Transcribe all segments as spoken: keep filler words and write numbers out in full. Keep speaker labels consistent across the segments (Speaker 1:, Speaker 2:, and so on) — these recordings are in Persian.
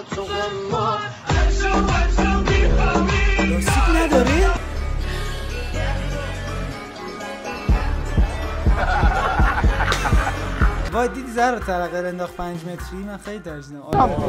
Speaker 1: لاستیک نداره؟ وای دیدی زهرا ترقه انداخت پنج متری من خیلی ترجیحم.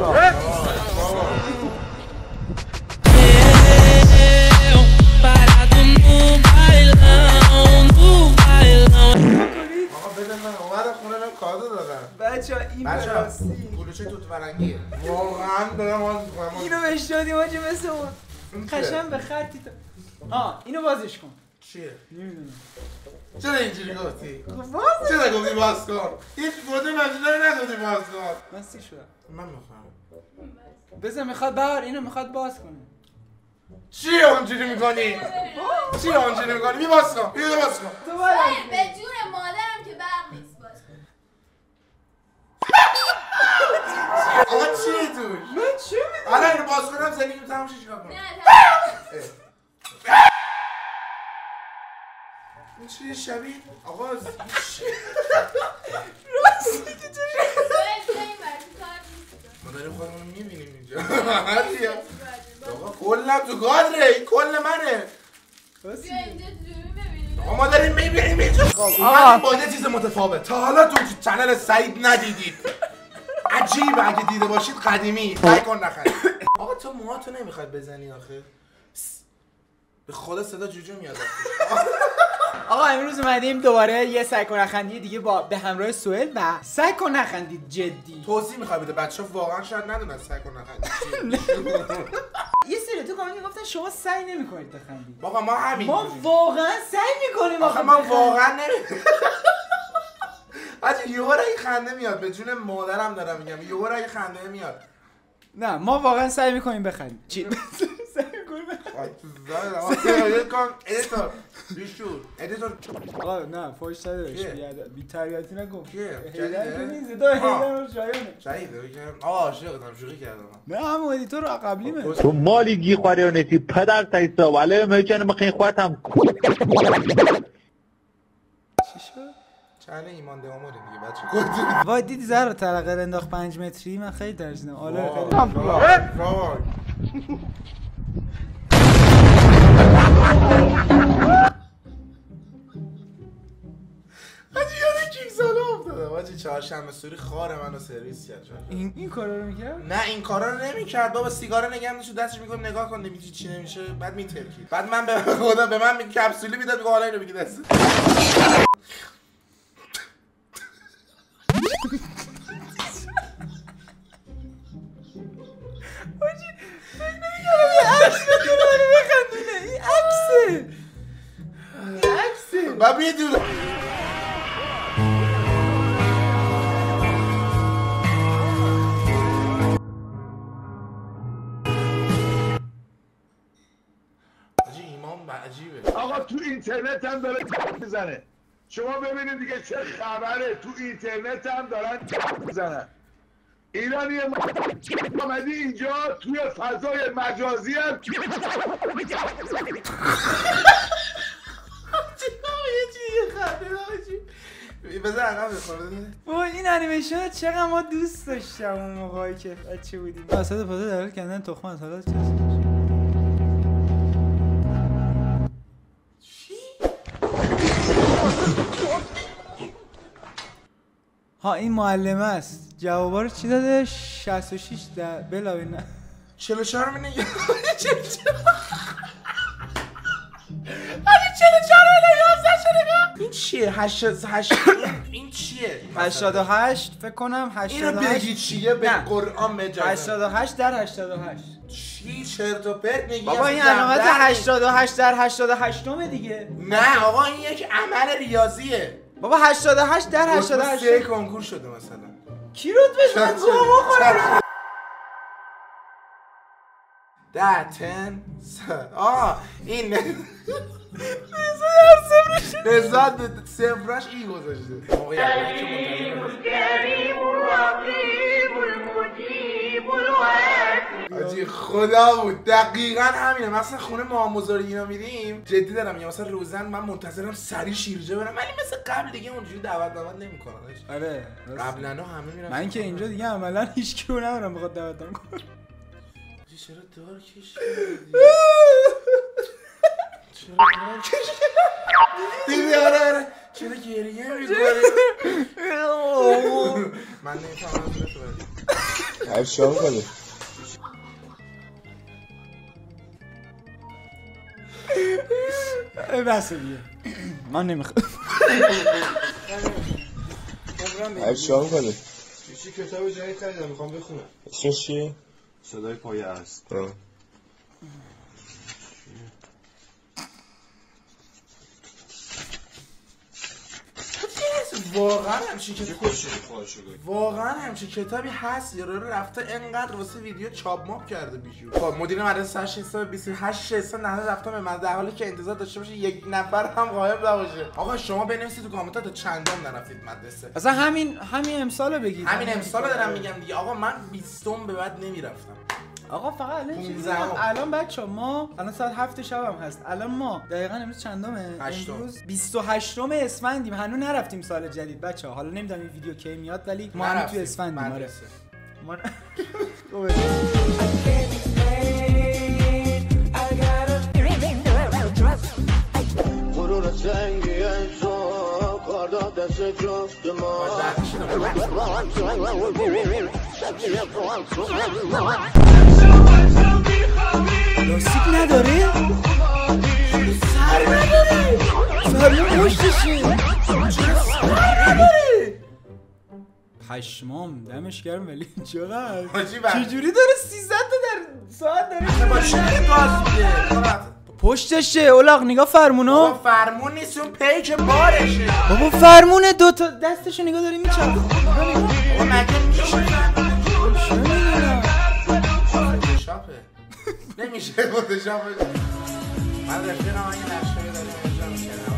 Speaker 1: بچه این براستی
Speaker 2: گلوچه توت فرنگیه واقعا دارم حال میکنم.
Speaker 1: اینو بهش دادیم آجی مثل اون قشنگ به خطی تا ها اینو بازش کن.
Speaker 2: چیه؟
Speaker 1: نمیدونم
Speaker 2: چرا اینجوری گفتی؟
Speaker 1: باز
Speaker 2: چرا گفتی باز کن؟ هیچ گوده مجنه نگفتی باز کن.
Speaker 1: من سی شدم
Speaker 2: من میخوام
Speaker 1: بذار میخواد بهار اینو میخواد باز کنه.
Speaker 2: چی اونجوری میکنی؟ چی اونجوری میکنی؟ بی باز کن بی باز کن.
Speaker 1: تو باید
Speaker 3: به جون مادرم که برق نیست باز کن.
Speaker 2: آقا چیه توش؟
Speaker 1: من چی میدونم؟
Speaker 2: الان اینو باز کنم زندگی تموم شه چیکار کنم؟
Speaker 3: نه
Speaker 2: این چیه شبیه؟ آقا چی؟
Speaker 1: راستی که چه
Speaker 2: ما داریم خودمون میبینیم اینجا. آقا کلم تو گادره این کل منه.
Speaker 3: بیا اینجا دوربین ببینیم.
Speaker 2: آقا ما داریم میبینیم اینجا. اومدیم با یه چیز متفاوت تا حالا تو چنل سعید ندیدید. عجیبه اگه دیده باشید قدیمی سعی کن نخرید. آقا تو موهاتو نمیخواد بزنی آخه؟ به خدا صدا جوجو میاد.
Speaker 1: آقا امروز اومدیم دوباره یه سعی کن نخندی دیگه با به همراه سهیل و سعی کن نخندید جدی.
Speaker 2: توضیح میخوای بده بچه‌ها واقعا شاید ندونن سعی کن نخندید.
Speaker 1: یه سری تو کامنت گفتن شما سعی نمی‌کنید بخندید.
Speaker 2: بابا ما همین
Speaker 1: ما واقعا سعی می‌کنیم
Speaker 2: آخه من واقعا نمی آجی یه بار این خنده میاد به جون مادرم دارم میگم یه بار این خنده میاد.
Speaker 1: نه ما واقعا سعی می‌کنیم بخندیم. چی؟ سعی می‌کنیم
Speaker 2: بخندیم. کن ادیتور بیشور ادیتور
Speaker 1: آقا نه فوش نده بهش بی تربیتی نگو.
Speaker 2: کیه؟
Speaker 1: جدیده نیست تو هیدر شایانه.
Speaker 2: شهیده آقا عاشقتم شوخی کردم.
Speaker 1: نه هم ادیتور قبلیمه.
Speaker 4: تو مالی گی خوارونتی پدر تایسا ولی میچن مخین خودم.
Speaker 1: چی شد؟
Speaker 2: چنل ایمان داموره دیگه بچه.
Speaker 1: وای دیدی زهرا ترقه انداخت پنج متری من خیلی ترجیحم. آره خیلی.
Speaker 2: وای. آجی یاد کیک ساله افتادم. آجی چهارشنبه سوری خار منو سرویس کرد.
Speaker 1: این این کارا رو میکرد؟
Speaker 2: نه این کارا رو نمیکرد بابا. سیگارو نگه می‌داشت دستش میگم نگاه کن نمی‌دونی چی نمیشه بعد میترکید. بعد من به خدا به من میگه کپسولی میداد میگه حالا اینو بگی دست.
Speaker 1: آجی فکر نمی‌کردم یه عکس بگیره منو بخندونه. این عکسه این عکسه
Speaker 2: و میدونه آجی ایمان عجیبه.
Speaker 5: آقا تو اینترنت هم داره میزنه. شما ببینید دیگه چه خبره. تو اینترنت هم دارن میزنن. ایرانی آمدی اینجا توی فضای مجازی هم
Speaker 2: بذار عقب بخوره.
Speaker 1: وای این انیمیشن چقدر ما دوست داشتم اون موقعی که بچه بودیم. وسط پاتا در حال کندن تخم از حالا چه ها این معلمه است. جوابا رو چی داده؟ شصت و شش در بلاوی نه
Speaker 2: چهل و چهار می نگه چهل و چهار آره چهل و چهار الی یازده شو نگاه. این چیه؟ هشت هشت این چیه؟
Speaker 1: هشتاد و هشت فکر کنم هشتاد و هشت.
Speaker 2: اینو بگی چیه به قرآن مجاز.
Speaker 1: هشتاد و هشت در هشتاد و هشت.
Speaker 2: چی چرت و پرت میگی؟
Speaker 1: بابا این علامت هشتاد و هشت در هشتاد و هشت دیگه.
Speaker 2: نه آقا این یک عمل ریاضیه.
Speaker 1: بابا هشتاد و هشت در هشتاد و هشت
Speaker 2: سه کنکور شده مثلا.
Speaker 1: کی رتبه شد؟ بابا
Speaker 2: ده تن آه این نزاد سفرش این گذاشته. آجی خدا بود دقیقا همینه. مثلا خونه ماموزاری اینا میریم جدی دارم میگم مثلا روزن من منتظرم سری شیرجه برم ولی مثل قبل دیگه اونجوری دعوت دعوت نمیکننش.
Speaker 1: آره
Speaker 2: قبلا همه میرن.
Speaker 1: من که اینجا دیگه عملا هیچ کیو ندارم بخواد دعوت کنم.
Speaker 2: چرا دار کشیدی؟ چرا دار کشیدی؟ دیدی آره آره چرا گریه میکنی؟ من نمیفهمم تو بری
Speaker 6: هر شام کنی
Speaker 1: بسه دیگه من نمیخوام
Speaker 6: هر شام کنی
Speaker 7: چی کتاب جدید خریدم میخوام بخونم
Speaker 6: اسمش چیه؟
Speaker 7: صدای پایه است
Speaker 2: واقعا همچین کتابی واقعا همچین کتابی هست یا رو رفته انقدر واسه ویدیو چاپ ماپ کرده بیشو. خب مدیر مدرسه سر شش بیست و هشت سال نه رفتم به من در حالی که انتظار داشته باشه یک نفر هم غایب نباشه. آقا شما بنویسید تو کامنتات تا چندم نرفتید مدرسه.
Speaker 1: اصلا همین همین امسالو بگید.
Speaker 2: همین امسالو دارم میگم دیگه. آقا من بیستم به بعد نمیرفتم.
Speaker 1: آقا فقط الان چیزی الان بچه‌ها ما الان ساعت هفت شب هم هست. الان ما دقیقاً امروز چندمه؟ امروز بیست و هشتم اسفندیم. هنوز نرفتیم سال جدید بچه‌ها. حالا نمیدونم این ویدیو کی میاد ولی ما هنوز تو اسفندیم. آره ما غرور سنگی تو کار داد دست جفت ما لاستیک نداره؟ سر نداره؟ سر پشتشه سر نداره؟ پشمام دمش گرم ولی چقدر؟ چجوری داره سیصد تا در ساعت داره؟ با چه گاز میده؟ پشتشه اولاق نگاه فرمونا. بابا فرمون نیست اون پیک بارشه. بابا فرمونه دوتا دستشو نگاه داری میچرخه. بابا مگه میشه چه میدونم فوتوشاپه نمیشه فوتوشاپه. من رفیقم اگه نقشه داریم اجرا میکنم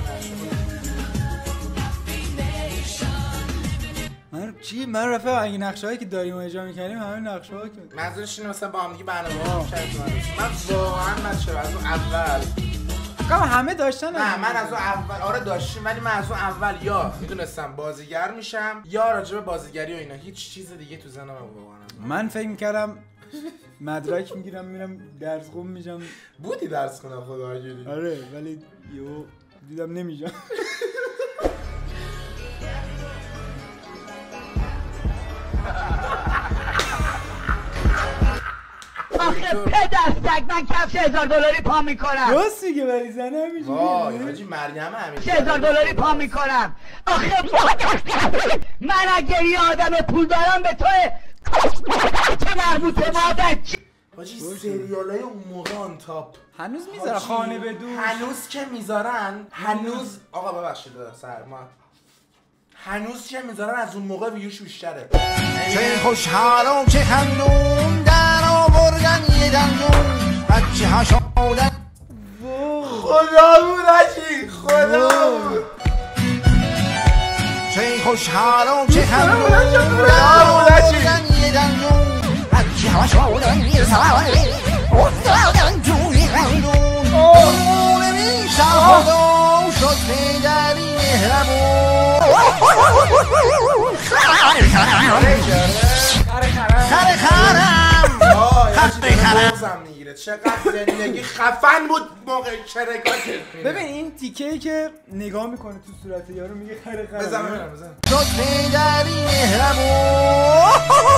Speaker 1: من چی؟ من رفیقم اگه نقشه هایی که داریم اجرا میکنیم همین نقشه ها که منظورش اینه مثلا با هم دیگه برنامه ها کردیم. من واقعا من چرا از اون اول کام همه داشتن. نه من از اون اول آره داشتیم ولی من از اون اول یا میدونستم بازیگر میشم یا راجع به بازیگری و اینا هیچ چیز دیگه تو ذهنم واقعا. من فکر میکردم مدرک میگیرم میرم درس خون میشم. بودی درس خونم خدا وکیلی. آره ولی یهو دیدم نمیشم.
Speaker 8: آخه پدستک من کفش هزار دلاری پا میکنم.
Speaker 1: راست میگه ولی زنه همیشه
Speaker 2: وای حاجی مریم همیشه
Speaker 8: هزار دلاری پا میکنم. آخه من اگه یه آدم پول دارم به توی چه مربوطه مادر
Speaker 2: حاجی سریالای اون موقع آن تاپ
Speaker 1: هنوز میذارن خانه به دوش.
Speaker 2: هنوز که میذارن هنوز آقا ببخشید سر ما هنوز که میذارن از اون موقع ویوش بیشتره.
Speaker 9: چه خوشحالم چه خندون در آوردن یه دندون بچه ها شدن
Speaker 2: خدا بود هجی خدا بود.
Speaker 9: چه خوشحالم چه خندون در آوردن یه دندون بچه ها شدن یه سواری افتادن توی خندون اون میشادم شد پیدری مهربون خره خره خرم خره خرم
Speaker 2: میگیره. چقدر زندگی خفن بود موقع شرکت.
Speaker 1: ببین این تیکه‌ای که نگاه میکنه تو صورت یارو میگه خره خره.
Speaker 2: بزن ببینم بزن.
Speaker 9: شد پیدری مهربون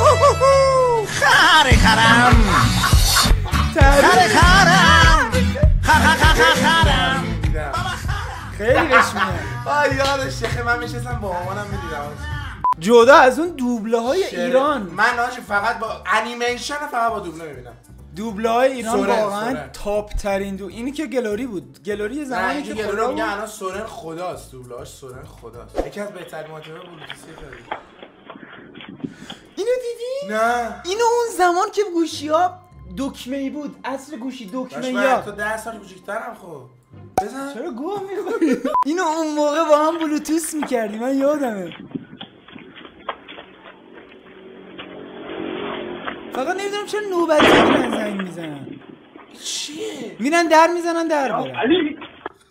Speaker 9: خره خرم خره خرم خره خره خرم
Speaker 1: خیلی بهش میاد.
Speaker 2: آه یادش شیخه من میشستم با مامانم میدیدم
Speaker 1: جدا از اون دوبله های ایران.
Speaker 2: من آجی فقط با انیمیشن فقط با دوبله میبینم.
Speaker 1: دوبله های ایران
Speaker 2: سورن،
Speaker 1: واقعا
Speaker 2: سورن.
Speaker 1: تاپ ترین دو. اینی که گلوری بود. گلوری زمانی که
Speaker 2: گلوری
Speaker 1: خدا
Speaker 2: میگه الان سورن خداست. دوبله‌اش سورن خداست. یکی از بهترین ماجراهای بلوتوثی خرید.
Speaker 1: اینو دیدی؟
Speaker 2: نه.
Speaker 1: اینو اون زمان که گوشی‌ها دکمه‌ای بود. اصل گوشی دکمه‌ای.
Speaker 2: من تو ده سال کوچیک‌ترم خب. بزن.
Speaker 1: چرا گوه می‌خوری؟ اینو اون موقع با هم بلوتوث می‌کردیم. من یادمه. فقط نمیدونم چرا نوبتی میرن زنگ میزنن.
Speaker 2: چیه؟
Speaker 1: میرن در میزنن در برن.
Speaker 5: علی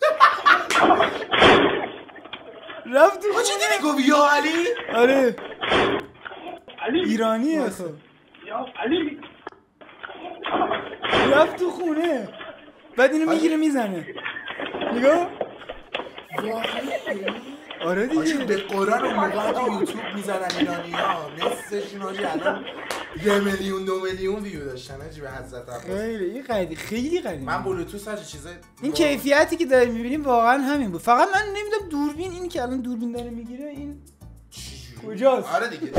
Speaker 1: رفت تو
Speaker 2: چی دیدی گفت یا علی؟
Speaker 1: آره
Speaker 5: علی
Speaker 1: ایرانیه خب.
Speaker 5: یا علی
Speaker 1: رفت تو خونه بعد اینو میگیره میزنه نگاه آره دیگه
Speaker 2: به قرآن اون موقع تو یوتیوب میزنن ایرانی ها نصفشون هاجی الان یه میلیون دو میلیون ویو داشتن هاجی به حضرت عباس.
Speaker 1: خیلی این قدی خیلی قدیم
Speaker 2: من بلوتوث هاجی چیزای
Speaker 1: این کیفیتی که داریم میبینیم واقعا همین بود. فقط من نمیدونم دوربین این که الان دوربین داره میگیره این کجاست؟
Speaker 2: آره دیگه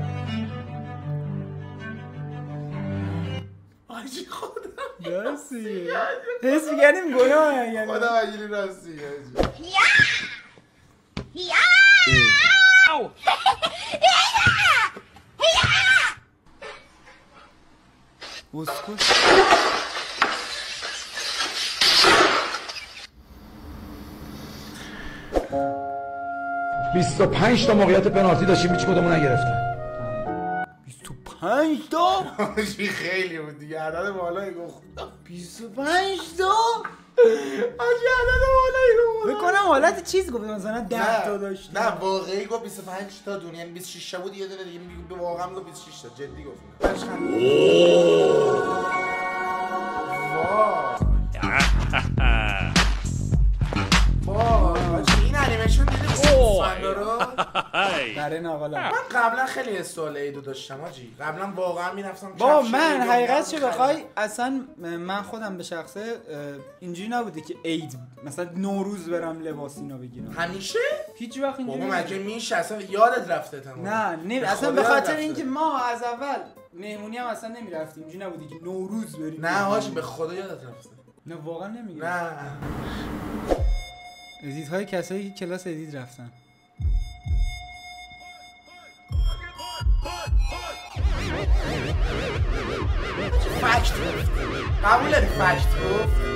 Speaker 2: آجی خدا
Speaker 1: راستی حس میگنیم گناه یعنی
Speaker 2: خدا وگیلی راستی آجی
Speaker 1: بسکوت
Speaker 10: بیست و پنج تا موقعیت پنالتی داشتیم هیچ کدومو نگرفتن.
Speaker 1: بیست و پنج تا
Speaker 2: آجی خیلی بود دیگه عدد بالایی گفت
Speaker 1: بیست و پنج تا
Speaker 2: آجی عدد بالایی گفت
Speaker 1: بکنم حالت چیز گفت مثلا ده تا داشت
Speaker 2: نه واقعی گفت بیست و پنج تا دونه یعنی بیست و شش تا بود یه دونه دیگه میگه واقعا گفت بیست و شش تا جدی گفت وای این انیمیشن دیدی سوسفندا رو
Speaker 1: برای ناقلا
Speaker 2: من قبلا خیلی سوال ایدو داشتم آجی قبلا واقعا میرفتم
Speaker 1: با من حقیقت چه بخوای اصلا من خودم به شخصه اینجوری نبوده که عید مثلا نوروز برم لباس اینا بگیرم
Speaker 2: همیشه
Speaker 1: هیچ وقت اینجوری
Speaker 2: بابا مگه میشه اصلا یادت رفته تمام
Speaker 1: نه نه اصلا به خاطر اینکه ما از اول مهمونی هم اصلا نمیرفتیم اینجوری نبودی که نوروز بریم
Speaker 2: نه حاجی به خدا یادت رفته
Speaker 1: نه واقعا نمیگم
Speaker 2: نه
Speaker 1: ادیت‌های کسایی که کلاس ادیت رفتن
Speaker 2: فکت گفت قبول داری فکت گفت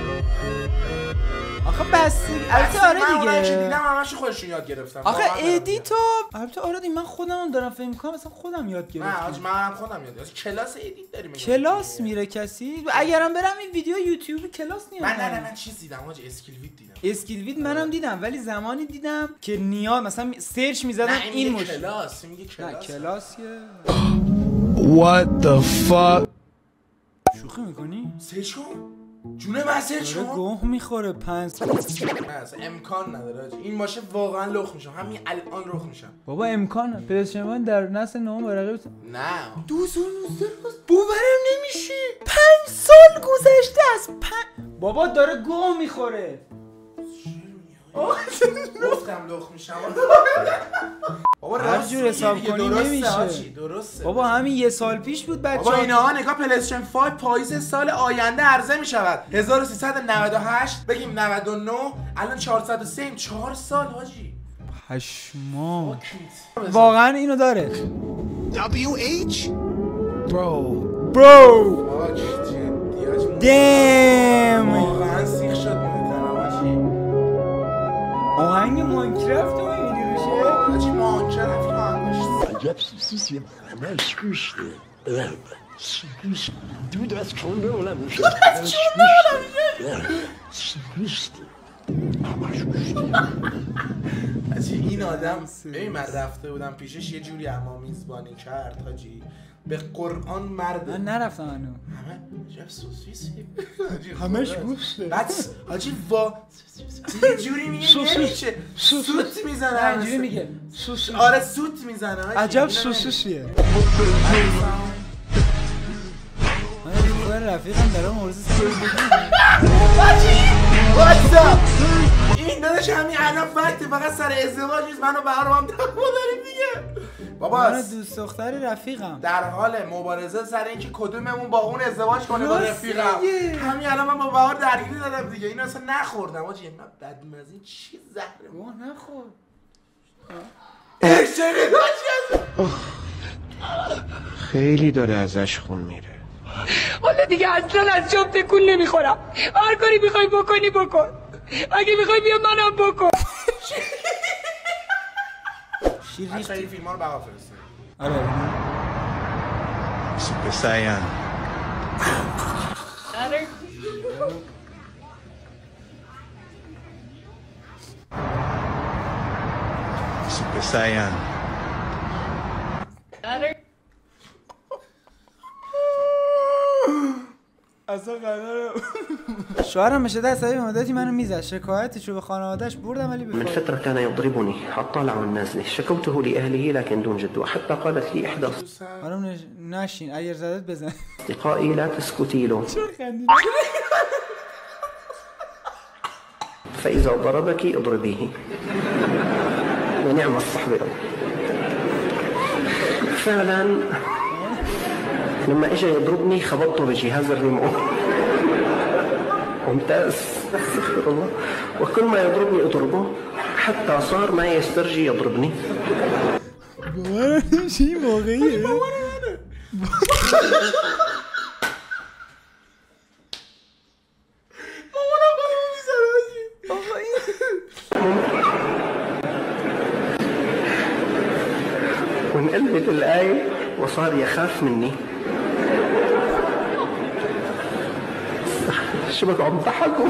Speaker 1: آخه بستی البته آره دیگه
Speaker 2: من دیدم همش خودشون یاد گرفتم
Speaker 1: آخه ادیتو البته آره دیگه من خودم دارم فکر می‌کنم مثلا خودم یاد گرفتم
Speaker 2: نه آج من خودم یاد گرفتم کلاس ادیت داریم
Speaker 1: کلاس میره کسی اگرم برم این ویدیو یوتیوب کلاس نیام
Speaker 2: من نه نه من چیز دیدم آج اسکیل وید دیدم
Speaker 1: اسکیل وید منم دیدم ولی زمانی دیدم که نیاز مثلا سرچ می‌زدم این مش
Speaker 2: کلاس میگه کلاس
Speaker 1: نه کلاسیه
Speaker 10: What the fuck
Speaker 1: شوخی می‌کنی
Speaker 2: سرچ کن جونه من سرچ کن
Speaker 1: گوه میخوره پنج
Speaker 2: نه اصلا امکان نداره آج این باشه واقعا لخ میشم همین الان لخ میشم
Speaker 1: بابا امکانه پلسشن در نسل نهم برقه
Speaker 2: نه
Speaker 1: دو سال باورم نمیشه پنج سال گذشته از پنج بابا داره گوه میخوره
Speaker 2: گفتم لخ میشم بابا
Speaker 1: هر جور حساب کنی نمیشه
Speaker 2: درسته
Speaker 1: بابا همین یه سال پیش بود بچه‌ها
Speaker 2: بابا اینها نگاه پلی‌استیشن پنج پاییز سال آینده عرضه میشود هزار و سیصد و نود و هشت بگیم نود و نه الان چهارصد و سه ایم چهار سال حاجی
Speaker 1: پشما واقعا اینو داره
Speaker 9: دبلیو ایچ
Speaker 10: Bro
Speaker 1: برو
Speaker 2: جدی
Speaker 1: دم
Speaker 2: واقعا سیخ شد میکنم حاجی
Speaker 1: آهنگ ماینکرافت رو میبینی روشه
Speaker 2: حاجی ماینکرافت آهنگش
Speaker 11: عجب سیسیم همش گوشته گوشت دود از چونده اولم میشه گوشته همش گوشته
Speaker 2: حاجی این آدم ببین من رفته بودم پیشش یه جوری اما میزبانی کرد حاجی به قرآن مرد
Speaker 1: من نرفتم هنو
Speaker 2: همه عجب سوسیسی
Speaker 1: همش گوشته
Speaker 2: بعد حاجی وا یه جوری میگه نمیشه سوت میزنه
Speaker 1: اینجوری میگه
Speaker 2: آره سوت میزنه
Speaker 1: عجب سوسیسیه من رفیقم دارم عرض سوال
Speaker 2: واتساپ این داداش همین الان وقتی فقط سر ازدواج نیست منو بهار با هم دعوا داریم دیگه بابا
Speaker 1: من دوست دختر رفیقم
Speaker 2: در حال مبارزه سر اینکه کدوممون با اون ازدواج کنه با رفیقم همین الان من با بهار درگیری دادم دیگه اینو اصلا نخوردم آجی من بدمزه چی زهره
Speaker 1: گوه نخور
Speaker 2: عشقی داشت
Speaker 12: خیلی داره ازش خون میره
Speaker 8: حالا دیگه اصلا از جام تکون نمیخورم هر کاری میخوای بکنی بکن اگه میخوای بیا منم بکن
Speaker 1: شیر ریخت
Speaker 2: این فیلم ها رو بقا فرسته
Speaker 1: آره
Speaker 12: سوپر سایان سوپر سایان
Speaker 1: اصلا قراره شوهرم به شدت عصبی مدتی منو میزد، شکایتشو به خانواده‌اش بردم ولی
Speaker 13: من فترة كان يضربني الطالع والنازل، شكوته لأهله لكن دون جد، وحتى قالت لي إحدى
Speaker 1: خانم نشین اگر زدت بزن
Speaker 13: أصدقائي لا تسكتي له فإذا ضربك اضربيه ونعم الصحبة. فعلا لما اجى يضربني خبطته بجهاز الريموت ممتاز استغفر الله، وكل ما يضربني اضربه حتى صار ما يسترجي يضربني.
Speaker 1: باورم شيء واقعیه.
Speaker 13: وانقلبت الآية وصار يخاف مني. شو بك عم تضحكوا؟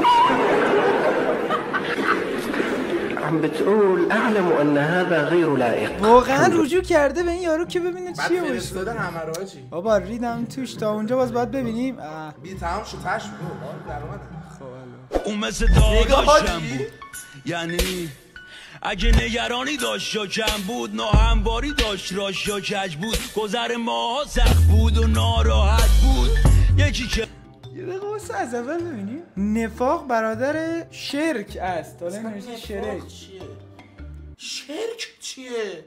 Speaker 13: عم بتقول أعلم أن هذا غير لائق.
Speaker 1: واقعا رجوع کرده به این یارو که ببینه چیه
Speaker 2: باشه. فرستادن همه رو چی؟
Speaker 1: بابا ریدم توش تا اونجا باز باید ببینیم.
Speaker 2: بی تمام شو تاش بود. در اومد.
Speaker 14: اون مثل داداشم بود. یعنی اگه نگرانی داشت یا کم بود، ناهمواری داشت راش یا کج بود، گذر ماها سخت بود و ناراحت بود. یکی که
Speaker 1: یه دقیقه واسه از اول ببینیم. نفاق برادر شرک است. حالا نوشته شرک
Speaker 2: چیه؟ شرک چیه؟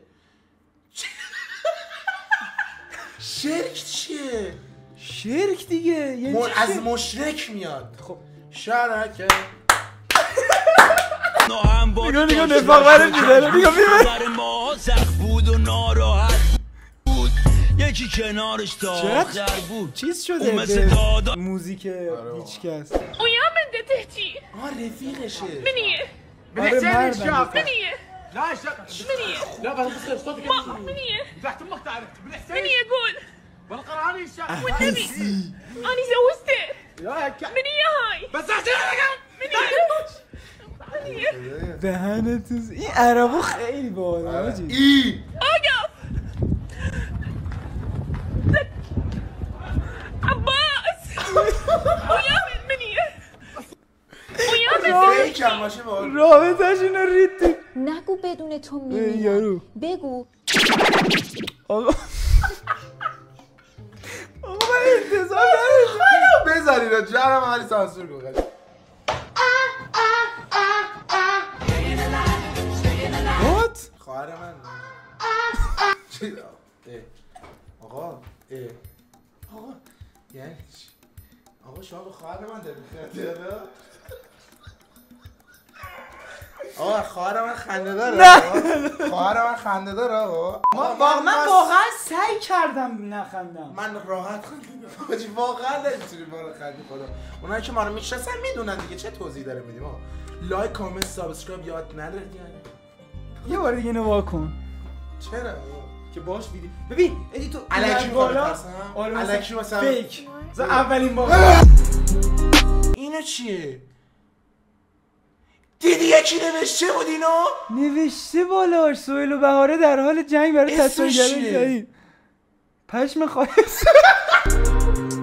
Speaker 2: شرک چیه؟
Speaker 1: شرک دیگه یعنی
Speaker 2: م... از مشرک میاد. خب شرکه
Speaker 14: نگاه نگاه نفاق برش میداره. نگاه میبره ماها سخت بود و ناراحت بود، یکی کنارش داختر بود.
Speaker 1: چیز شده به موزیک هیچ کس.
Speaker 3: ويعمل ده تهجي
Speaker 2: اه رفيقشه
Speaker 3: منيه
Speaker 1: بالحسين الشاف
Speaker 3: منيه
Speaker 11: لا شق
Speaker 3: منيه
Speaker 11: لا بس صوتك
Speaker 3: منيه
Speaker 11: تحت امك تعرف بالحسين
Speaker 3: منيه قول
Speaker 11: والقراني الشاف
Speaker 3: والنبي انا زوجته
Speaker 11: لا هيك
Speaker 3: منيه هاي
Speaker 11: بس احكي
Speaker 3: منيه
Speaker 1: دهنت این عربو خیلی باحاله حاجی.
Speaker 2: ای
Speaker 3: اوقف عباس ويعمل منيه ويعمل
Speaker 1: رابطه‌ش اینو ریدی.
Speaker 15: نگو بدون تو میمیرم.
Speaker 1: یارو
Speaker 15: بگو.
Speaker 1: آقا آقا من انتظار نداشتم.
Speaker 2: بذاری رو جرم علی سانسور کن.
Speaker 1: وات
Speaker 2: خواهر من آقا اه آقا یعنی آقا شما به خواهر من داری خیلی آقا خواهر من خنده داره. خواهر من خنده داره آقا.
Speaker 1: من واقعا سعی کردم نخندم.
Speaker 2: من راحت خندیدم. واقعا نمیتونی ما رو خندی خدا. اونایی که ما رو میشناسن میدونن دیگه چه توضیح داره میدیم آقا. لایک کامنت سابسکرایب یاد ندارید یعنی.
Speaker 1: یه بار دیگه اینو واکن.
Speaker 2: چرا؟
Speaker 1: که باش ویدیو ببین ادی تو
Speaker 2: الکی
Speaker 1: بالا
Speaker 2: الکی مثلا
Speaker 1: فیک مثلا اولین بار
Speaker 2: اینو چیه؟ دیدی یکی نوشته بود اینو؟
Speaker 1: نوشته بالاش سهیل و بهاره در حال جنگ برای تصویرگری. پشم خواهد